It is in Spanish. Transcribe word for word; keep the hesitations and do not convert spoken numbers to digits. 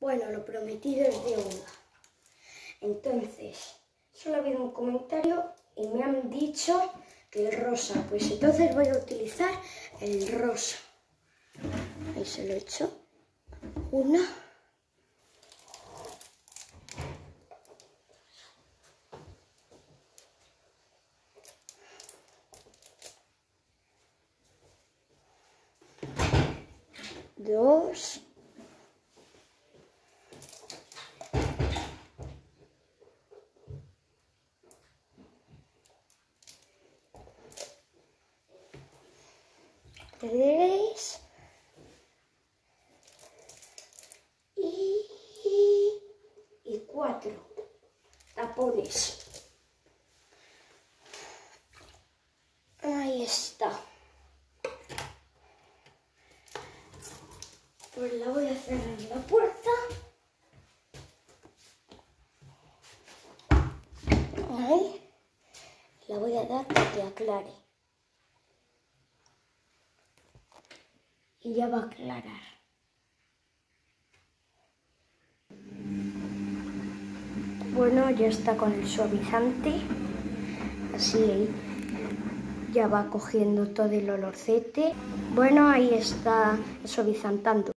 Bueno, lo prometido es deuda. Entonces, solo ha habido un comentario y me han dicho que el rosa. Pues entonces voy a utilizar el rosa. Ahí se lo he hecho. Una. Dos. Tres. Y, y cuatro. Tapones. Ahí está. Pues la voy a cerrar la puerta. Ahí. La voy a dar para que aclare. Y ya va a aclarar. Bueno, ya está con el suavizante. Así ya va cogiendo todo el olorcete. Bueno, ahí está suavizantando.